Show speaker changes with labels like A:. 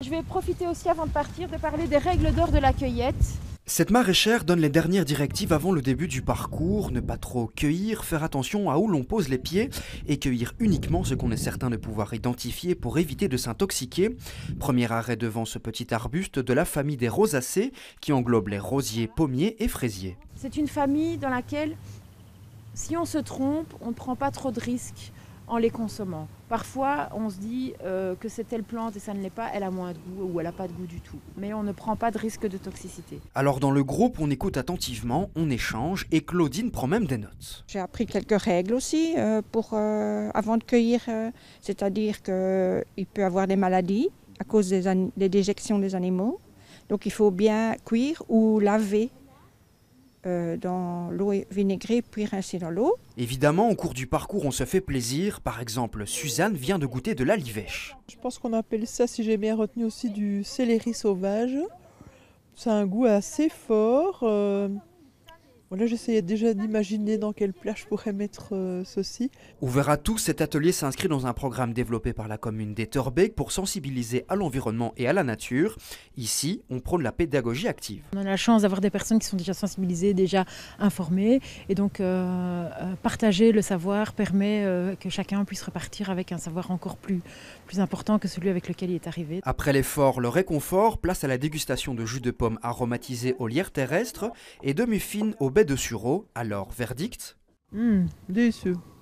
A: Je vais profiter aussi avant de partir de parler des règles d'or de la cueillette.
B: Cette maraîchère donne les dernières directives avant le début du parcours, ne pas trop cueillir, faire attention à où l'on pose les pieds et cueillir uniquement ce qu'on est certain de pouvoir identifier pour éviter de s'intoxiquer. Premier arrêt devant ce petit arbuste de la famille des rosacées qui englobe les rosiers, pommiers et fraisiers.
A: C'est une famille dans laquelle, si on se trompe, on ne prend pas trop de risques en les consommant. Parfois, on se dit que c'est telle plante et ça ne l'est pas, elle a moins de goût ou elle n'a pas de goût du tout. Mais on ne prend pas de risque de toxicité.
B: Alors dans le groupe, on écoute attentivement, on échange et Claudine prend même des notes.
C: J'ai appris quelques règles aussi avant de cueillir, c'est-à-dire qu'il peut y avoir des maladies à cause des déjections des animaux. Donc il faut bien cuire ou laver dans l'eau vinaigrée puis rincer dans l'eau.
B: Évidemment, au cours du parcours, on se fait plaisir. Par exemple, Suzanne vient de goûter de la livèche.
D: Je pense qu'on appelle ça, si j'ai bien retenu aussi, du céleri sauvage. C'est un goût assez fort. Voilà, j'essayais déjà d'imaginer dans quel plat je pourrais mettre ceci.
B: Ouvert à tous, cet atelier s'inscrit dans un programme développé par la commune d'Etterbeek pour sensibiliser à l'environnement et à la nature. Ici, on prône la pédagogie active.
A: On a la chance d'avoir des personnes qui sont déjà sensibilisées, déjà informées. Et donc, partager le savoir permet que chacun puisse repartir avec un savoir encore plus important que celui avec lequel il est arrivé.
B: Après l'effort, le réconfort, place à la dégustation de jus de pomme aromatisé aux lierres terrestres et demi-fines aux baies de sureau. Alors, verdict ?
D: Délicieux.